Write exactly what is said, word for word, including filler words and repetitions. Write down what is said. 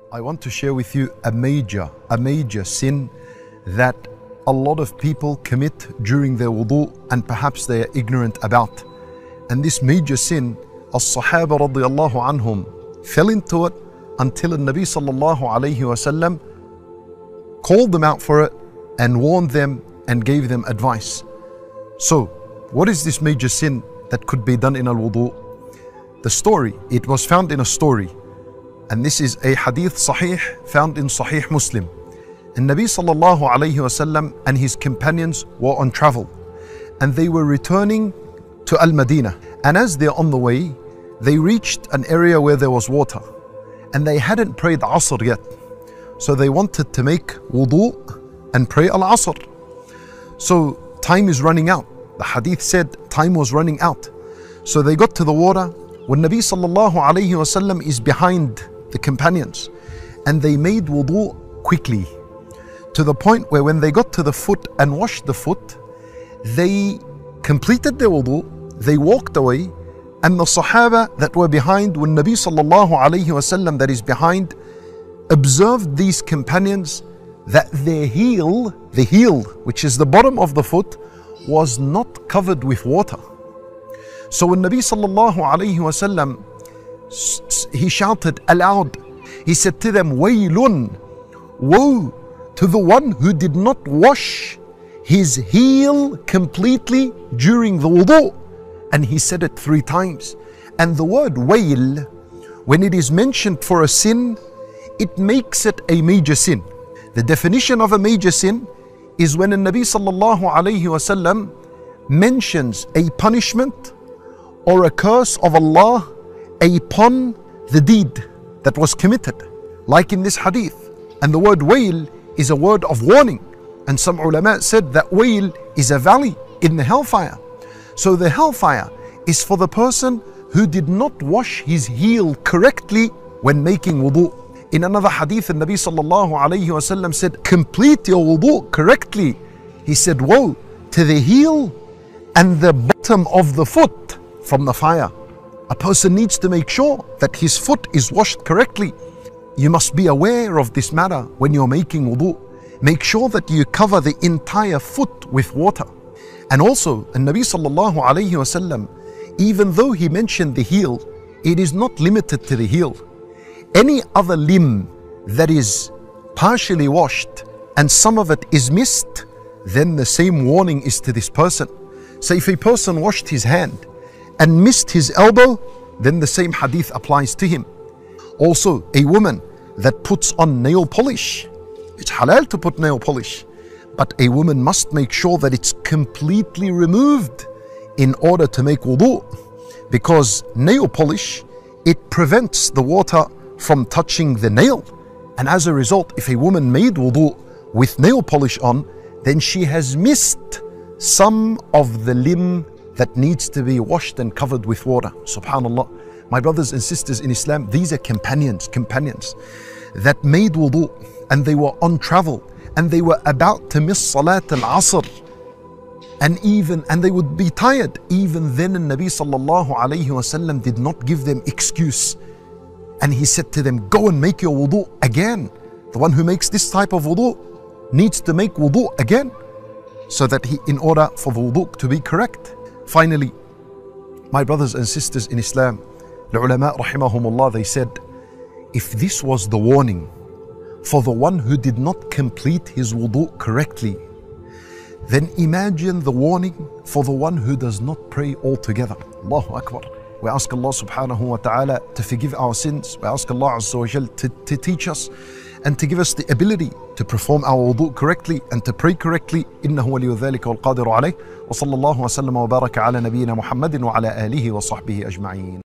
I want to share with you a major, a major sin that a lot of people commit during their wudu and perhaps they are ignorant about. And this major sin, as-Sahaba radiyallahu anhum fell into it until the Nabi sallallahu alayhi wasallam called them out for it and warned them and gave them advice. So, what is this major sin that could be done in al-wudu? The story, it was found in a story. And this is a hadith sahih found in Sahih Muslim. And Nabi sallallahu alayhi wasallam and his companions were on travel. And they were returning to Al-Madinah. And as they're on the way, they reached an area where there was water. And they hadn't prayed Asr yet. So they wanted to make wudu and pray Al-Asr. So time is running out. The hadith said time was running out. So they got to the water when Nabi sallallahu alayhi wasallam is behind the companions, and they made wudu quickly to the point where when they got to the foot and washed the foot, they completed their wudu, they walked away, and the Sahaba that were behind, when Nabi sallallahu alayhi wasallam that is behind observed these companions that their heel, the heel which is the bottom of the foot, was not covered with water. So when Nabi sallallahu alayhi wasallam, he shouted aloud, he said to them, Waylun, woe to the one who did not wash his heel completely during the wudu. And he said it three times. And the word wayl, when it is mentioned for a sin, it makes it a major sin. The definition of a major sin is when the Nabi sallallahu alayhi wasallam mentions a punishment or a curse of Allah upon the deed that was committed, like in this hadith. And the word wayl is a word of warning. And some ulama said that wayl is a valley in the hellfire. So the hellfire is for the person who did not wash his heel correctly when making wudu. In another hadith, the Nabi sallallahu alayhi wasallam said, complete your wudu correctly. He said, woe to the heel and the bottom of the foot from the fire. A person needs to make sure that his foot is washed correctly. You must be aware of this matter when you're making wudu. Make sure that you cover the entire foot with water. And also, the Nabi sallallahu alayhi wasallam, even though he mentioned the heel, it is not limited to the heel. Any other limb that is partially washed and some of it is missed, then the same warning is to this person. So if a person washed his hand and missed his elbow, then the same hadith applies to him. Also, a woman that puts on nail polish, it's halal to put nail polish, but a woman must make sure that it's completely removed in order to make wudu, because nail polish, it prevents the water from touching the nail. And as a result, if a woman made wudu with nail polish on, then she has missed some of the limb that needs to be washed and covered with water. Subhanallah. My brothers and sisters in Islam, these are companions, companions that made wudu and they were on travel and they were about to miss Salat al-Asr. And even, and they would be tired. Even then, the Nabi sallallahu alayhi wasallam did not give them excuse. And he said to them, go and make your wudu again. The one who makes this type of wudu needs to make wudu again, so that he, in order for the wudu to be correct. Finally, my brothers and sisters in Islam, the ulama rahimahumullah, they said, if this was the warning for the one who did not complete his wudu correctly, then imagine the warning for the one who does not pray altogether. Allahu Akbar. We ask Allah subhanahu wa ta'ala to forgive our sins. We ask Allah azza wa jal to, to teach us and to give us the ability to perform our wudu correctly and to pray correctly. إنه ولي ذلك والقادر عليه. وصلى الله وسلم وبارك على نبينا محمد وعلى آله وصحبه أجمعين.